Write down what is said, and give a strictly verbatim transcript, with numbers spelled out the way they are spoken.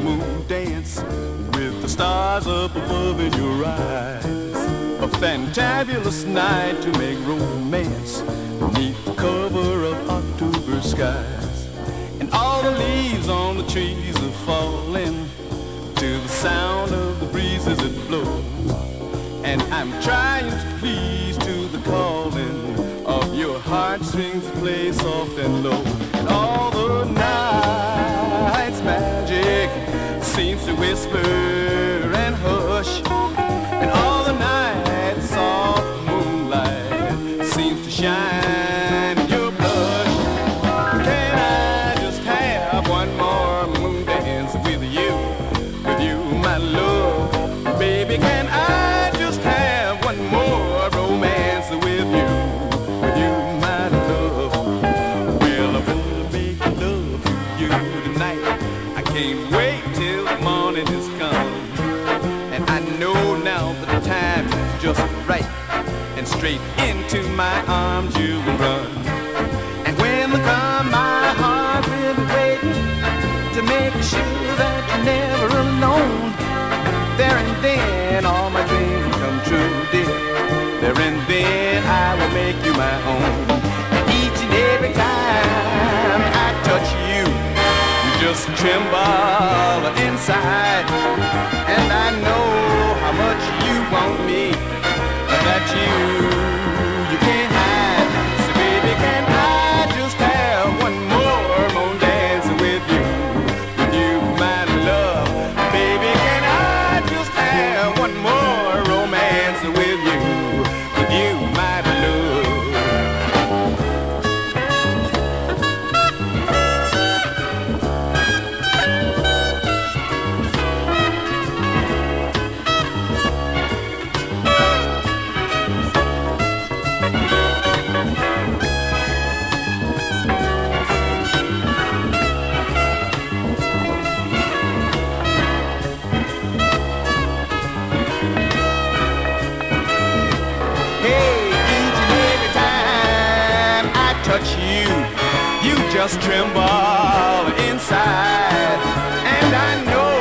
moon dance with the stars up above in your eyes. A fantabulous night to make romance beneath the cover of October skies. And all the leaves on the trees are falling to the sound of the breezes that blow. And I'm trying to please to the calling of your heartstrings that play soft and low. And all the night's magic seems to whisper and hush. And all the night's soft moonlight seems to shine in your blush. Can I just have one more moon dance with you, with you, my love? Baby, can I just have one more romance with you, with you, my love? Well, I wanna make love to you tonight. I can't wait till the morning has come. And I know now that the time is just right, and straight into my arms you will run. And when they come, my heart will be waiting to make sure that you're never alone. There and then all my dreams will come true, dear. There and then I will make you my own. And each and every time I touch you, you just tremble inside. And I know how much you want me, that you, you can't hide. So baby, can I just have one more moon dance with you, with you, my love? Baby, can I just have one more romance with you, with you, my love? Touch you, you just tremble inside. And I know